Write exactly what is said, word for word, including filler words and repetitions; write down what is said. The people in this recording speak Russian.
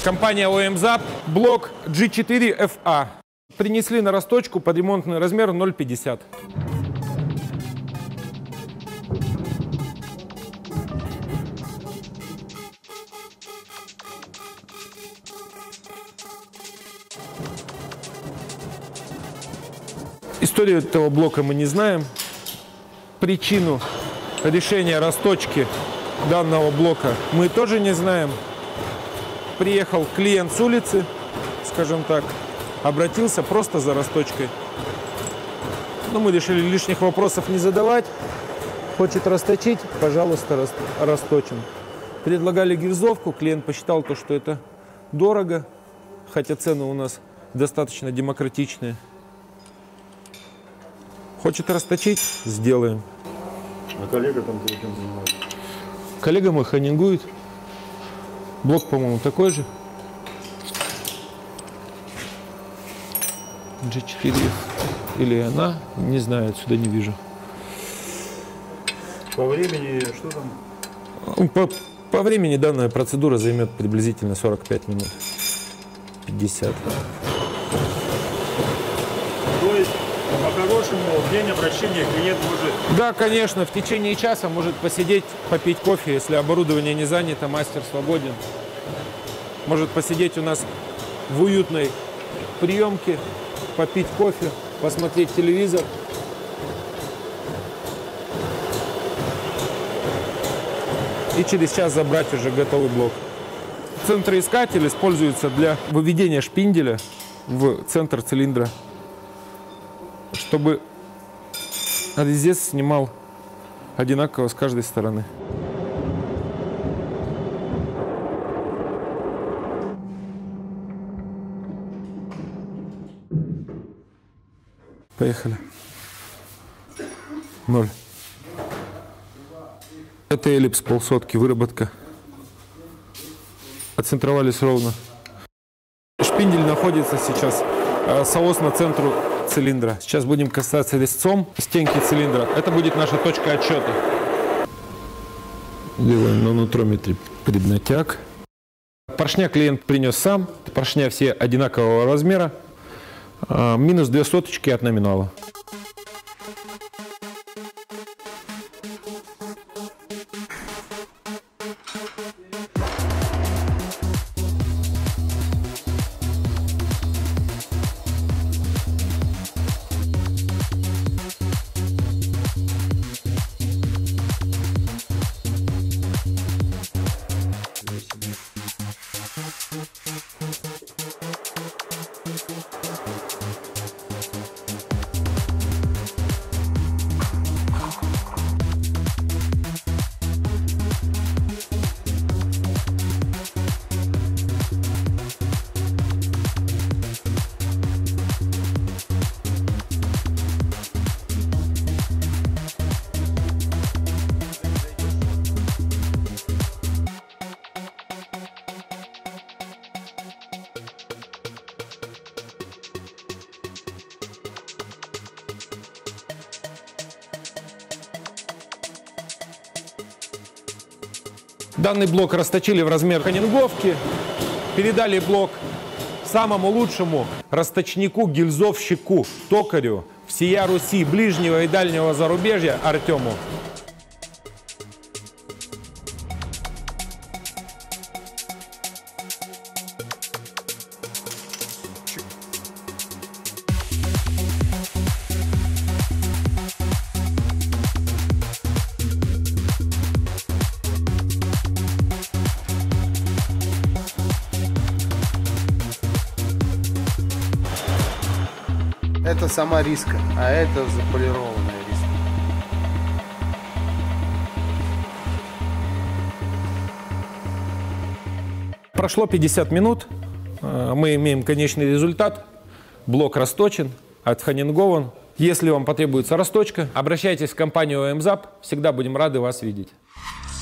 Компания ОМЗАП, блок джи четыре эф а. Принесли на расточку под ремонтный размер ноль пятьдесят. Историю этого блока мы не знаем. Причину решения расточки данного блока мы тоже не знаем. Приехал клиент с улицы, скажем так, обратился просто за расточкой. Но мы решили лишних вопросов не задавать. Хочет расточить, пожалуйста, расточим. Предлагали гильзовку, клиент посчитал то, что это дорого, хотя цены у нас достаточно демократичные. Хочет расточить, сделаем. А коллега там чем занимается? Коллега мой ханингует. Блок, по-моему, такой же. джи четыре или она, не знаю, отсюда не вижу. По времени что там? По, по времени данная процедура займет приблизительно сорок пять минут. пятьдесят. То есть, по-хорошему, в день обращения клиент может... Да, конечно, в течение часа может посидеть, попить кофе, если оборудование не занято, мастер свободен. Может посидеть у нас в уютной приемке, попить кофе, посмотреть телевизор. И через час забрать уже готовый блок. Центроискатель используется для выведения шпинделя в центр цилиндра, чтобы резец снимал одинаково с каждой стороны. Поехали. Ноль. Это эллипс полсотки, выработка. Отцентровались ровно. Шпиндель находится сейчас соосно центру цилиндра. Сейчас будем касаться резцом стенки цилиндра. Это будет наша точка отсчета. Делаем на нутрометре преднатяг. Поршня клиент принес сам. Поршня все одинакового размера. Минус две соточки от номинала. Данный блок расточили в размер ханинговки, передали блок самому лучшему расточнику-гильзовщику, токарю всея Руси, ближнего и дальнего зарубежья Артему. Это сама риска, а это заполированная риска. Прошло пятьдесят минут. Мы имеем конечный результат. Блок расточен, отханингован. Если вам потребуется расточка, обращайтесь в компанию ОМЗАП. Всегда будем рады вас видеть.